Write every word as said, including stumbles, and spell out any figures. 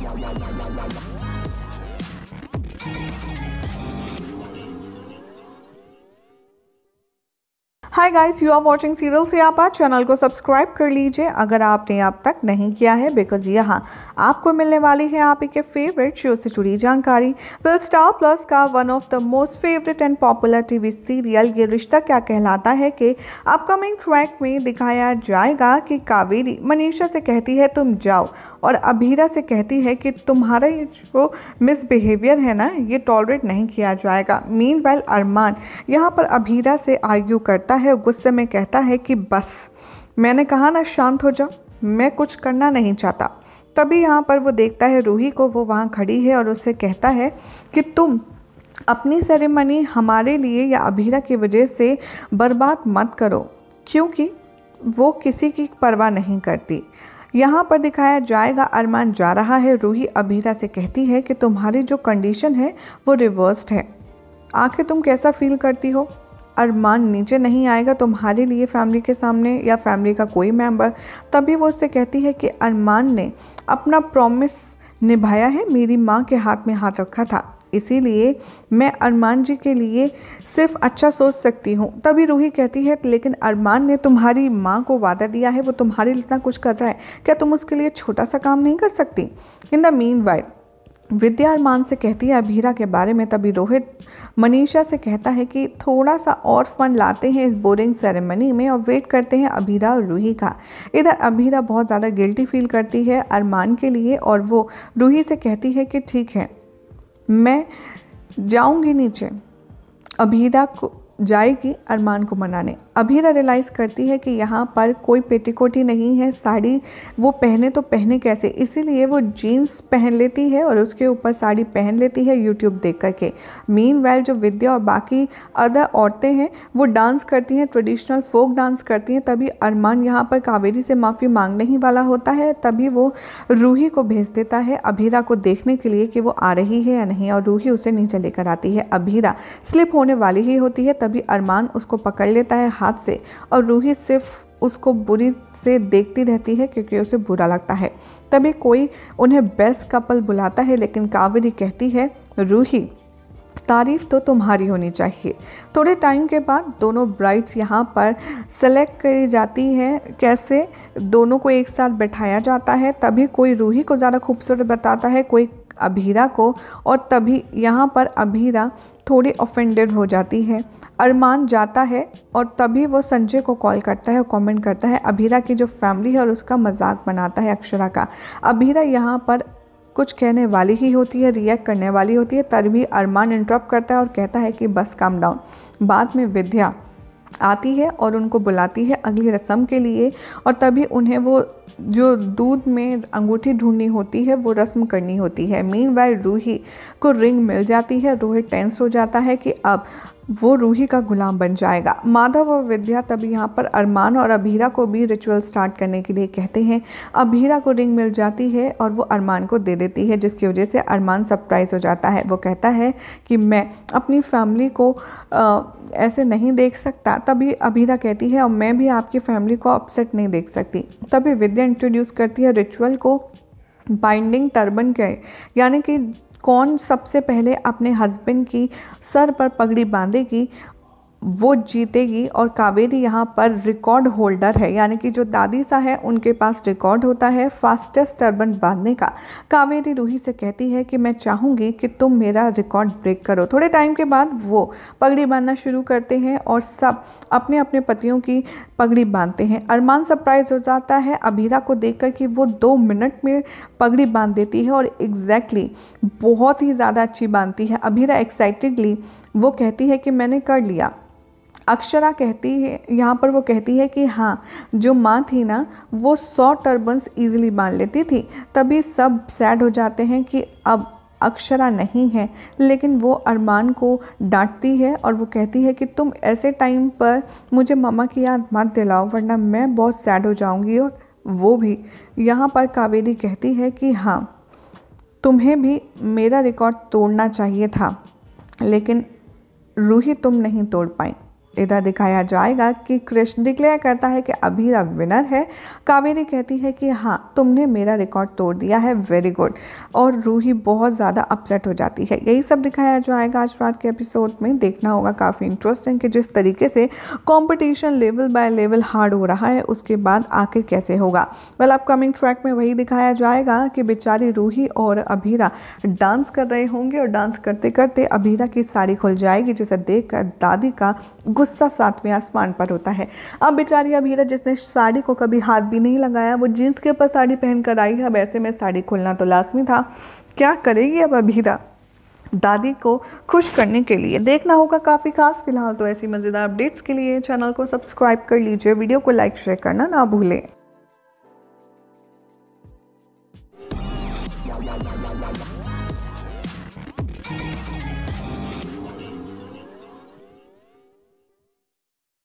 Hi guys, you are watching serial Siyapa. Channel को subscribe कर लीजिए अगर आपने अब तक नहीं किया है, बिकॉज यहाँ आपको मिलने वाली है आप ही के फेवरेट शो से जुड़ी जानकारी। वेल, स्टार प्लस का one of the most favourite and popular TV serial Yeh Rishta क्या कहलाता है कि अपकमिंग ट्रैक में दिखाया जाएगा कि कावेरी मनीषा से कहती है तुम जाओ, और अभीरा से कहती है कि तुम्हारा ये जो मिसबिहेवियर है ना, ये टॉलरेट नहीं किया जाएगा। मीनवाइल अरमान यहाँ पर अभीरा से आर्ग्यू करता है, गुस्से में कहता है कि बस मैंने कहा ना, शांत हो जाओ, मैं कुछ करना नहीं चाहता। तभी यहाँ पर वो देखता है रूही को, वो वहाँ खड़ी है और उससे कहता है कि तुम अपनी सेरेमनी हमारे लिए या अभीरा की वजह से बर्बाद मत करो, क्योंकि वो किसी की परवाह नहीं करती। यहाँ पर दिखाया जाएगा अरमान जा रहा है, रूही अभीरा से कहती है कि तुम्हारी जो कंडीशन है वो रिवर्स्ड है, आखिर तुम कैसा फील करती हो। अरमान नीचे नहीं आएगा तुम्हारे लिए फैमिली के सामने या फैमिली का कोई मेंबर। तभी वो उससे कहती है कि अरमान ने अपना प्रॉमिस निभाया है, मेरी माँ के हाथ में हाथ रखा था, इसीलिए मैं अरमान जी के लिए सिर्फ अच्छा सोच सकती हूँ। तभी रूही कहती है लेकिन अरमान ने तुम्हारी माँ को वादा दिया है, वो तुम्हारे लिए इतना कुछ कर रहा है, क्या तुम उसके लिए छोटा सा काम नहीं कर सकती। In the meanwhile Vidya Armaan से कहती है अभीरा के बारे में। तभी रोहित मनीषा से कहता है कि थोड़ा सा और फन लाते हैं इस बोरिंग सेरेमनी में और वेट करते हैं अभीरा और रूही का। इधर अभीरा बहुत ज़्यादा गिल्टी फील करती है अरमान के लिए और वो रूही से कहती है कि ठीक है, मैं जाऊंगी नीचे। अभीरा को जाएगी अरमान को मनाने। अभीरा रियलाइज़ करती है कि यहाँ पर कोई पेटीकोटी नहीं है, साड़ी वो पहने तो पहने कैसे, इसीलिए वो जीन्स पहन लेती है और उसके ऊपर साड़ी पहन लेती है यूट्यूब देख करके। मीनवाइल जो विद्या और बाकी अदर औरतें हैं वो डांस करती हैं, ट्रेडिशनल फोक डांस करती हैं। तभी अरमान यहाँ पर कावेरी से माफ़ी मांगने ही वाला होता है, तभी वो रूही को भेज देता है अभीरा को देखने के लिए कि वो आ रही है या नहीं, और रूही उसे नीचे लेकर आती है। अभीरा स्लिप होने वाली ही होती है, तभी अरमान उसको पकड़ लेता है हाथ से और रूही सिर्फ उसको बुरी से देखती रहती है क्योंकि उसे बुरा लगता है। तभी कोई उन्हें बेस्ट कपल बुलाता है, लेकिन कावेरी कहती है रूही तारीफ तो तुम्हारी होनी चाहिए। थोड़े टाइम के बाद दोनों ब्राइड्स यहाँ पर सेलेक्ट करी जाती हैं, कैसे दोनों को एक साथ बैठाया जाता है। तभी कोई रूही को ज़्यादा खूबसूरत बताता है, कोई अभीरा को, और तभी यहाँ पर अभीरा थोड़ी ऑफेंडेड हो जाती है। अरमान जाता है और तभी वो संजय को कॉल करता है और कमेंट करता है अभीरा की जो फैमिली है और उसका मजाक बनाता है अक्षरा का। अभीरा यहाँ पर कुछ कहने वाली ही होती है, रिएक्ट करने वाली होती है, तभी अरमान इंटरप्ट करता है और कहता है कि बस काम डाउन। बाद में विद्या आती है और उनको बुलाती है अगली रस्म के लिए, और तभी उन्हें वो जो दूध में अंगूठी ढूंढनी होती है वो रस्म करनी होती है। मीनवाइल रूही को रिंग मिल जाती है, रोहित टेंस हो जाता है कि अब वो रूही का गुलाम बन जाएगा। माधव और विद्या तभी यहाँ पर अरमान और अभीरा को भी रिचुअल स्टार्ट करने के लिए कहते हैं। अभीरा को रिंग मिल जाती है और वो अरमान को दे देती है, जिसकी वजह से अरमान सरप्राइज हो जाता है। वो कहता है कि मैं अपनी फैमिली को आ, ऐसे नहीं देख सकता। तभी अभीरा कहती है और मैं भी आपकी फैमिली को अपसेट नहीं देख सकती। तभी विद्या इंट्रोड्यूस करती है रिचुअल को बाइंडिंग टर्बन के, यानी कि कौन सबसे पहले अपने हस्बैंड की सर पर पगड़ी बांधेगी वो जीतेगी। और कावेरी यहाँ पर रिकॉर्ड होल्डर है, यानी कि जो दादी सा है उनके पास रिकॉर्ड होता है फास्टेस्ट टर्बन बांधने का। कावेरी रूही से कहती है कि मैं चाहूँगी कि तुम मेरा रिकॉर्ड ब्रेक करो। थोड़े टाइम के बाद वो पगड़ी बांधना शुरू करते हैं और सब अपने अपने पतियों की पगड़ी बांधते हैं। अरमान सरप्राइज हो जाता है अभीरा को देखकर कि वो दो मिनट में पगड़ी बांध देती है, और एग्जैक्टली बहुत ही ज़्यादा अच्छी बांधती है। अभीरा एक्साइटेडली वो कहती है कि मैंने कर लिया। अक्षरा कहती है यहाँ पर, वो कहती है कि हाँ, जो माँ थी ना वो सौ टर्बन्स ईजिली बांध लेती थी। तभी सब सैड हो जाते हैं कि अब अक्षरा नहीं है, लेकिन वो अरमान को डांटती है और वो कहती है कि तुम ऐसे टाइम पर मुझे मामा की याद मत दिलाओ वरना मैं बहुत सैड हो जाऊंगी। और वो भी यहाँ पर कावेरी कहती है कि हाँ, तुम्हें भी मेरा रिकॉर्ड तोड़ना चाहिए था, लेकिन रूही तुम नहीं तोड़ पाई। इधर दिखाया जाएगा कि कृष्ण डिक्लेयर करता है कि अभीरा विनर है। कावेरी कहती है कि हाँ तुमने मेरा रिकॉर्ड तोड़ दिया है, वेरी गुड। और रूही बहुत ज़्यादा अपसेट हो जाती है। यही सब दिखाया जाएगा आज रात के एपिसोड में। देखना होगा, काफ़ी इंटरेस्टिंग कि जिस तरीके से competition level by level hard हो रहा है उसके बाद आखिर कैसे होगा। वेल अपकमिंग ट्रैक में वही दिखाया जाएगा कि बेचारी रूही और अभीरा डांस कर रहे होंगे और डांस करते करते अभीरा की साड़ी खुल जाएगी, जिसे देखकर दादी का गुस्सा सातवें आसमान पर होता है। अब बेचारी अभीरा जिसने साड़ी को कभी हाथ भी नहीं लगाया, वो जीन्स के ऊपर साड़ी पहन कर आई है, अब ऐसे में साड़ी खुलना तो लाजमी था। क्या करेगी अब अभीरा दादी को खुश करने के लिए, देखना होगा काफ़ी खास। फिलहाल तो ऐसी मज़ेदार अपडेट्स के लिए चैनल को सब्सक्राइब कर लीजिए, वीडियो को लाइक शेयर करना ना भूलें।